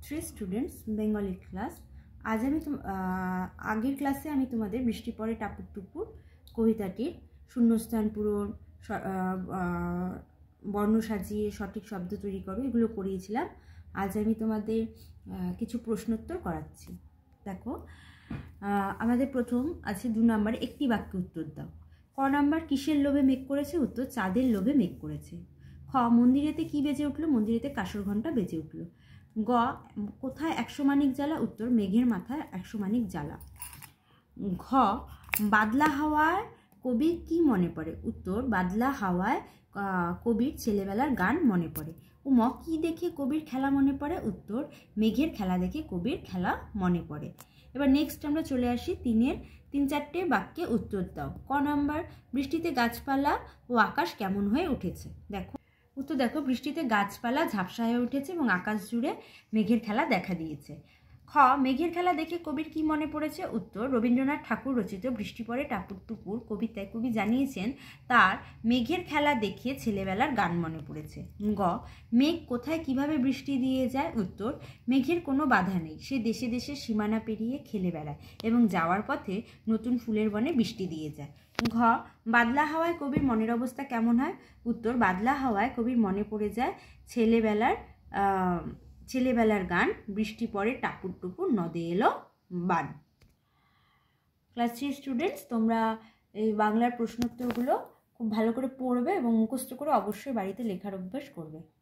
Three students Bengali class आज आगे क्लासे आमी तुम्हादेर बृष्टि पड़े टापुर टुपुर कविताटिर शून्यस्थान पूरण बर्ण साजिए सठिक शब्द तैरी करो एगुलो करिয়েছিলাম। आज आमी तुम्हादेर किछु प्रश्नोत्तर कराচ্ছি। देखो आमादेर प्रथम आछे 2 नम्बर एकटी वाक्य उत्तर दाओ। क नम्बर किसेर लोभे मेघ करेছে उत्तर चाँदेर लोभे मेघ करेছে। ख मंदिरेते कि बेजे उठलो मंदिरेते कासर घंटा बेजे उठलो। ग कोथाय 100 मानिक जाला उत्तर मेघेर माथाय 100 मानिक जाला। घ बादला हावाय कबिर कि मने पड़े उत्तर बादला हावाय कबिर छेलेबेलार गान मने पड़े। म कि देखे कबिर खेला मने पड़े उत्तर मेघेर खेला देखे कबिर खेला मने पड़े। एबार नेक्स्ट आमरा चले आसि 3-4টে वाक्ये उत्तर दाओ। क नम्बर बृष्टिते गाछपाला ओ आकाश केमन हये उठेছে। देखो उत्तर देखो बृष्टिते गाछपाला झापसा हये उठेছে এবং आकाश जुड़े मेघेर खेला देखा दिएছে। ख मेघेर खेला देखे कबिर कि मने पड़ेছে उत्तर रवीन्द्रनाथ ठाकुर रचित बृष्टि पड़े टापुर टुपुर कविताय कवि जानिয়েছেন तार मेघेर खेला देखिए छेलेबेलार गान मने पड़ेছে। ग मेघ कोथाय किभाबे बृष्टि दिए जाए उत्तर मेघेर कोनो बाधा नेই से देशे देशे सीमाना पेरिয়ে खेले बेড়ায় এবং যাওয়ার পথে নতুন ফুলের বনে বৃষ্টি দিয়ে যায়। घ बादला हावाय कबिर मनेर अवस्था केमन हय उत्तर बादला हावाय कबिर मने पड़े जाए छेलेबेलार गान बृष्टि पड़े टापुर टुपुर नदे एलो बान। क्लास 3 स्टूडेंट्स तोमरा এই বাংলার প্রশ্নোত্তরগুলো খুব ভালো করে পড়বে এবং মুখস্থ করে অবশ্যই বাড়িতে লেখার অভ্যাস করবে।